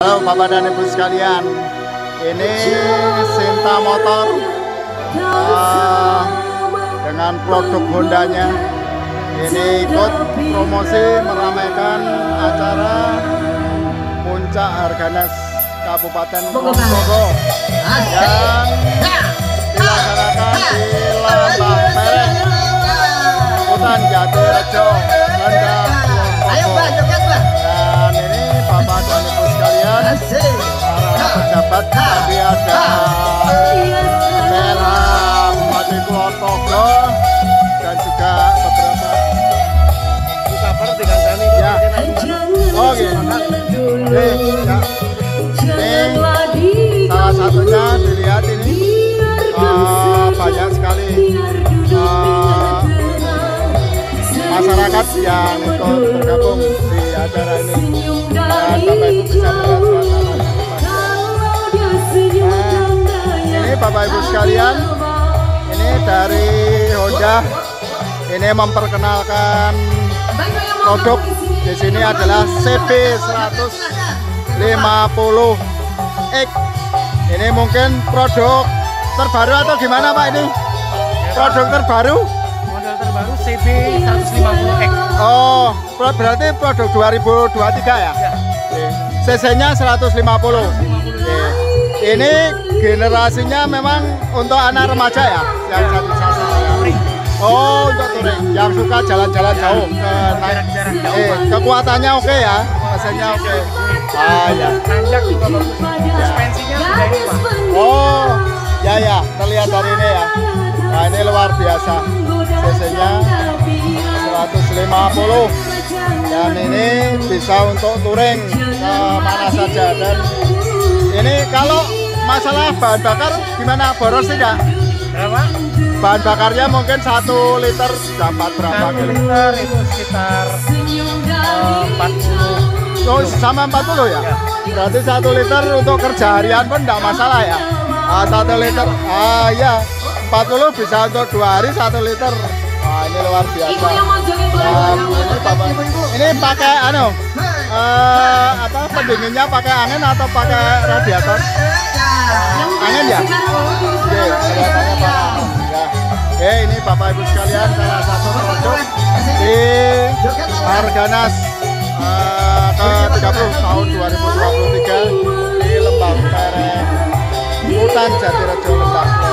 Tahu Bapak dan Ibu sekalian, ini Sinta Motor dengan produk Hondanya. Ini ikut promosi meramaikan acara Puncak Harganas Kabupaten Kulon Progo yang dilaksanakan di Lembah Pereng, Hutan Jatirejo, Rendang, Kulon Progo. Dan ini Bapak dan Ibu sekalian, para pejabat, tadi ada PLH Bupati Kulon Progo dan juga beberapa kabar dengan kami ya. Oke. Ya. Ini salah satunya dilihat ini banyak sekali masyarakat yang ikut bergabung di acara ini, dan Bapak Ibu bisa melihat suasana. Ini Bapak Ibu sekalian, ini dari Honda. Ini memperkenalkan produk. Di sini adalah CB150X. Ini mungkin produk terbaru atau gimana Pak ini? Produk terbaru? Model terbaru CB150X. Oh, berarti produk 2023 ya? CC-nya 150. Ini generasinya memang untuk anak remaja ya? Yang satu sasa. Oh, untuk touring yang suka jalan-jalan jauh ke kekuatannya oke ya, mesinnya oke. Ya. Tanjak juga bagus. Suspensinya sudah ini Pak. Oh, ya terlihat dari ini ya. Nah, ini luar biasa. CC-nya 150 dan ini bisa untuk touring ke mana saja. Dan ini kalau masalah bahan bakar gimana, boros tidak? Berapa? Bahan bakarnya mungkin 1 liter dapat berapa kilo? 1 liter itu sekitar 40. Oh, sama 40 ya? Berarti 1 liter untuk kerja harian pun tidak masalah ya? 1 liter, ya 40 bisa untuk 2 hari 1 liter. Wah, ini luar biasa. Ini pakai pendinginnya pakai angin atau pakai radiator? Angin ya? Oke, radiatornya pakai. Oke, ini Bapak Ibu sekalian, salah satu produk di Harganas ke-30 tahun 2023 di Lembah Pereng, Hutan Jatirejo, Rendang.